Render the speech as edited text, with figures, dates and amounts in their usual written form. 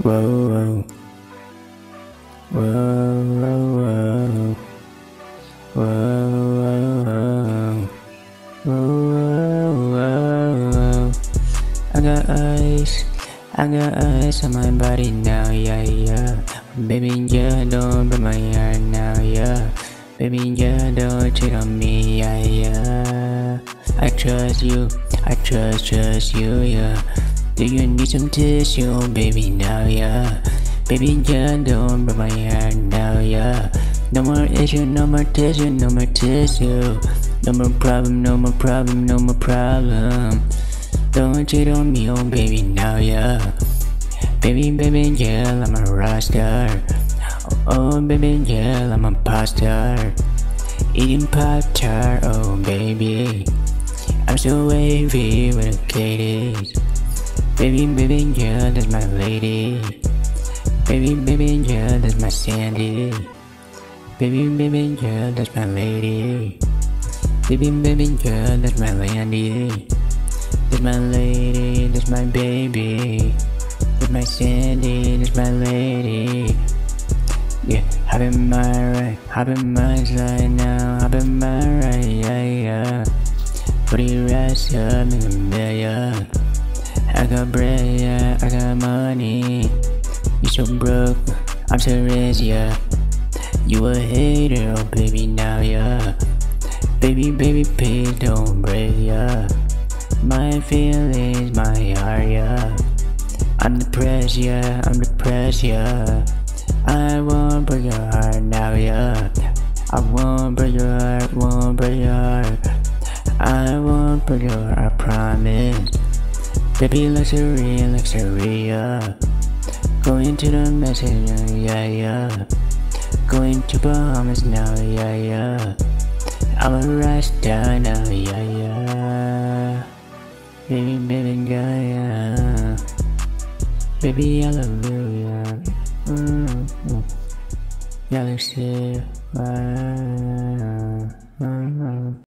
Whoa, whoa, whoa, whoa, whoa, whoa. I got ice on my body now, yeah, yeah. Baby, yeah, don't break my heart now, yeah. Baby, yeah, don't cheat on me, yeah, yeah. I trust you, I trust you, yeah. Do you need some tissue, baby, now, yeah? Baby, yeah, don't break my heart now, yeah. No more issue, no more tissue, no more tissue. No more problem, no more problem, no more problem. Don't cheat on me, oh baby, now, yeah. Baby, baby, yeah, I'm a rock star. Oh, baby, yeah, I'm a pop star. Eating Pop-Tart, oh baby. I'm so wavy with the ladies. Baby, baby, yeah, that's my lady. Baby, baby, yeah, that's my Sandy. Baby, baby, yeah, that's my lady. Baby, baby, yeah, that's my Landy. That's my lady, that's my baby. That's my Sandy, that's my lady. Yeah, hop in my right, hop in my side now, hop in my right, yeah, yeah. Booty rest up in the million. I got bread, yeah, I got money. You so broke, I'm so rich, yeah. You a hater, oh baby, now, yeah. Baby, baby, please don't break, yeah. My feelings, my heart, yeah. I'm depressed, yeah, I'm depressed, yeah. I won't break your heart now, yeah. I won't break your heart, won't break your heart. I won't break your heart, I promise. Baby, luxury, luxury, yeah. Going to the message, yeah, yeah. Going to Bahamas now, yeah, yeah. I'm a rasta now, yeah, yeah. Baby, baby, yeah. Baby, I love you, yeah. Galaxy,